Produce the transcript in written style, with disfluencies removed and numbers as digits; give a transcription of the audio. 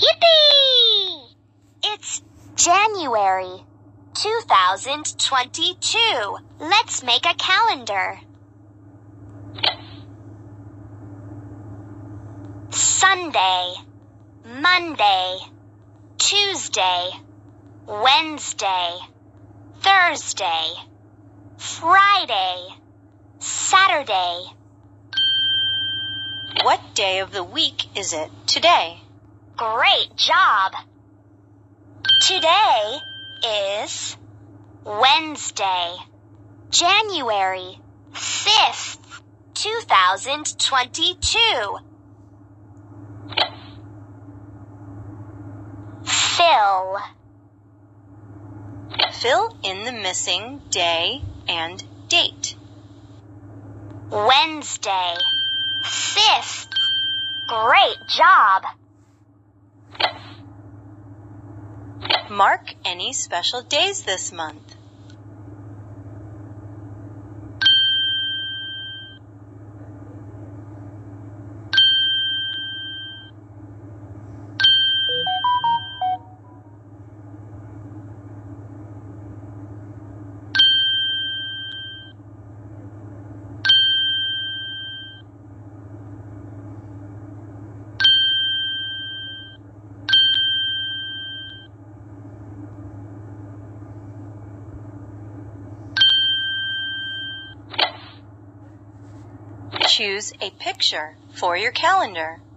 Yippee! It's January 2022. Let's make a calendar. Sunday, Monday, Tuesday, Wednesday, Thursday, Friday, Saturday. What day of the week is it today? Great job! Today is Wednesday, January 5th, 2022. Fill. Fill in the missing day and date. Wednesday, 5th. Great job! Mark any special days this month. Choose a picture for your calendar.